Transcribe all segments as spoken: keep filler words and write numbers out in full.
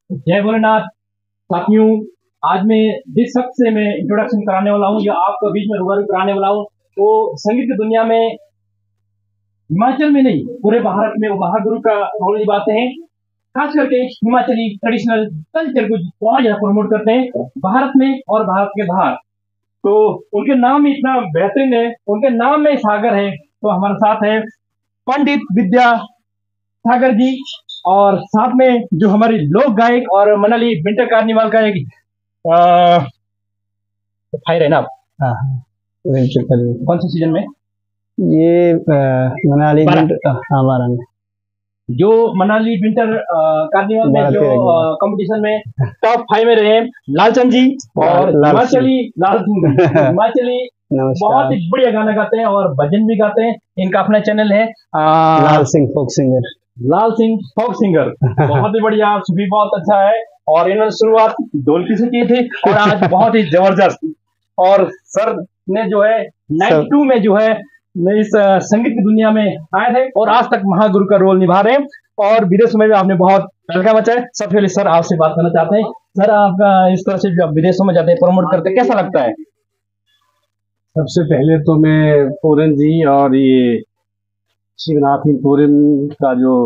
जय भोलेनाथ। साथियों, आज मैं जिस शख्स से मैं इंट्रोडक्शन कराने वाला हूँ या आपको बीच में रूबरू कराने वाला हूँ, वो संगीत की दुनिया में हिमाचल में नहीं पूरे भारत में वो महागुरु का रोल निभाते हैं। खास करके हिमाचली ट्रेडिशनल कल्चर को बहुत ज्यादा प्रमोट करते हैं भारत में और भारत के बाहर। तो उनके नाम ही इतना बेहतरीन है, उनके नाम में सागर है। तो हमारे साथ है पंडित विद्या सागर जी, और साथ में जो हमारे लोक गायक और मनाली विंटर कार्निवाल का एक भाई रहे ना आप। हाँ हाँ, विंटर कार्निवाल कौन से सीजन में? ये आ, मनाली विंटर, हाँ बारह में जो मनाली विंटर कार्निवाल में जो कंपटीशन में टॉप फाइव में रहे लालचंद जी और हिमाचली लाल सिंह। हिमाचली बहुत ही बढ़िया गाना गाते हैं और भजन भी गाते हैं। इनका अपना चैनल है Lal Singh folk singer. Lal Singh folk singer बहुत ही बढ़िया, सुबह बहुत अच्छा है। और इन्होंने शुरुआत ढोलकी से की थी और आज बहुत ही जबरदस्त। और सर ने जो है नाइन्टी टू में जो है इस संगीत की दुनिया में आए थे और आज तक महागुरु का रोल निभा रहे हैं और विदेशों में भी आपने बहुत तहलका मचाया। सबसे पहले सर आपसे बात करना चाहते हैं। सर, आपका इस तरह से जब विदेशों में जाते हैं प्रमोट करते हैं, कैसा लगता है? सबसे पहले तो मैं पूरन जी और ये शिवनाथ पूरन का जो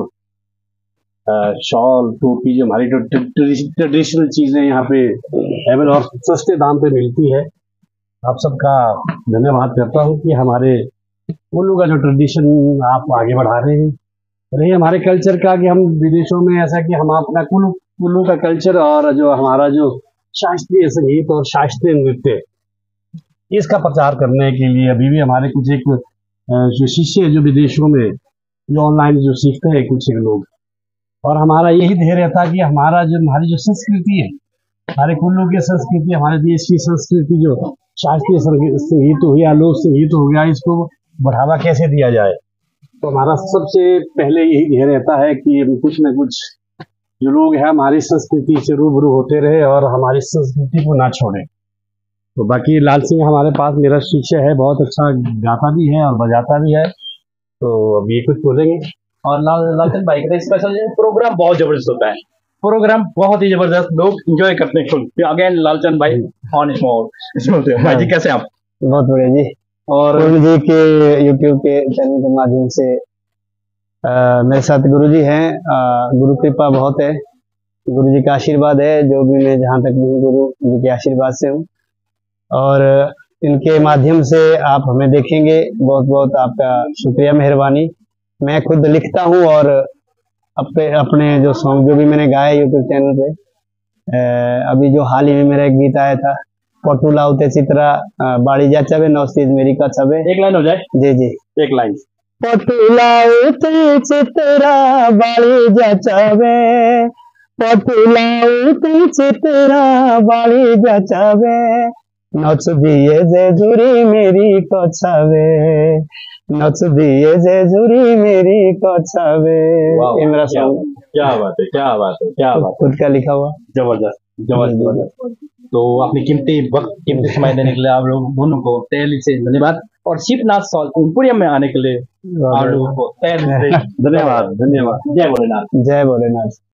शॉल टोपी जो हमारी ट्रेडिशनल चीजें यहाँ पे अवेलेबल और सस्ते दाम पे मिलती है, आप सबका धन्यवाद करता हूँ कि हमारे कुल्लू का जो ट्रेडिशन आप आगे बढ़ा रहे हैं। रही हमारे कल्चर का कि हम विदेशों में ऐसा कि हम अपना कुल्लू कुल्लू का कल्चर और जो हमारा जो शास्त्रीय संगीत और शास्त्रीय नृत्य, इसका प्रचार करने के लिए अभी भी हमारे कुछ एक जो शिष्य जो विदेशों में जो ऑनलाइन जो सीखते हैं कुछ एक लोग, और हमारा यही ध्येय रहता है कि हमारा जो हमारी जो संस्कृति है, हमारे कुल्लू की संस्कृति, हमारे देश की संस्कृति जो शास्त्रीय संगीत हो गया, लोक संगीत हो गया, इसको बढ़ावा कैसे दिया जाए। तो हमारा सबसे पहले यही ध्येय रहता है कि कुछ न कुछ जो लोग हैं हमारी संस्कृति से रूबरू होते रहे और हमारी संस्कृति को ना छोड़े। तो बाकी लाल सिंह हमारे पास मेरा शिष्य है, बहुत अच्छा गाता भी है और बजाता भी है। तो अब ये कुछ बोलेंगे। और लाल लालचंद भाई का स्पेशल प्रोग्राम बहुत जबरदस्त होता है, प्रोग्राम बहुत ही जबरदस्त, लोग एंजॉय करते हैं। अगेन लालचंद भाई ऑन स्मॉल भाई जी, कैसे आप? बहुत बढ़िया जी। और जी के यूट्यूब के चैनल के माध्यम से आ, मेरे साथ गुरु जी हैं, गुरु कृपा बहुत है, गुरु जी का आशीर्वाद है। जो भी मैं जहाँ तक भी गुरु जी के आशीर्वाद से हूँ और इनके माध्यम से आप हमें देखेंगे। बहुत बहुत आपका शुक्रिया, मेहरबानी। मैं खुद लिखता हूँ और अपने अपने जो सॉन्ग जो भी मैंने गाए यूट्यूब चैनल पे, अभी जो हाल ही में मेरा एक गीत आया था, पटुला उते चित्रा बाड़ी जा चबे नौस्तीज मेरी का चबे। एक लाइन हो जाए। जी जी, एक लाइन। पटुला उते चित्रा बाड़ी जा चबे, पटुला उते चित्रा बाड़ी जा चबे, नच दिए जे जुरी मेरी कछावे, नच दिए जे जुरी मेरी कछावे। ये मेरा सॉन्ग। क्या बात है, क्या बात है, क्या बात है। खुद का लिखा हुआ। जबरदस्त जबरदस्त। तो अपनी कीमती वक्त कीमती समय देने के लिए आप लोग दोनों को तहे दिल से धन्यवाद और शिवनाथ सॉल्पुरियम में आने के लिए आप लोगों को तहे दिल से धन्यवाद। धन्यवाद। जय भोलेनाथ। जय भोलेनाथ।